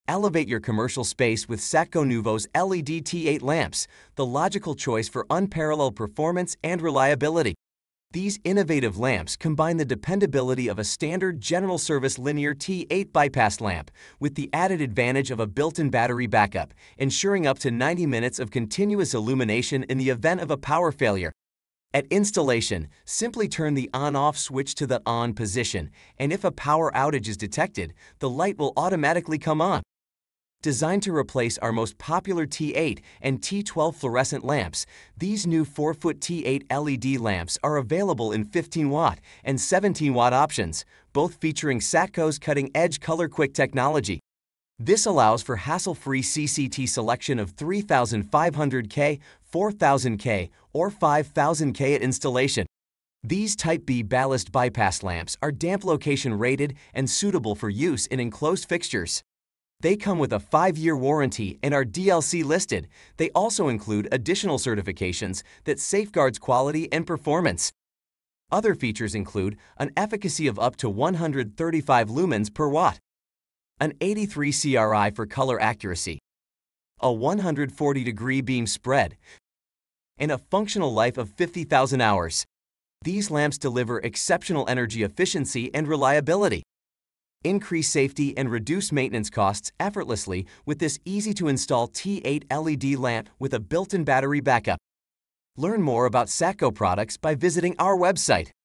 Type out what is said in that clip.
Elevate your commercial space with Satco Nuvo's LED T8 lamps, the logical choice for unparalleled performance and reliability. These innovative lamps combine the dependability of a standard general service linear T8 bypass lamp with the added advantage of a built-in battery backup, ensuring up to 90 minutes of continuous illumination in the event of a power failure. At installation, simply turn the on-off switch to the on position, and if a power outage is detected, the light will automatically come on. Designed to replace our most popular T8 and T12 fluorescent lamps, these new 4-foot T8 LED lamps are available in 15-watt and 17-watt options, both featuring Satco's cutting-edge ColorQuick technology. This allows for hassle-free CCT selection of 3500K, 4000K, or 5000K at installation. These Type B ballast bypass lamps are damp location rated and suitable for use in enclosed fixtures. They come with a 5-year warranty and are DLC listed. They also include additional certifications that safeguards quality and performance. Other features include an efficacy of up to 135 lumens per watt, an 83 CRI for color accuracy, a 140-degree beam spread, and a functional life of 50,000 hours. These lamps deliver exceptional energy efficiency and reliability. Increase safety and reduce maintenance costs effortlessly with this easy-to-install T8 LED lamp with a built-in battery backup. Learn more about Satco products by visiting our website.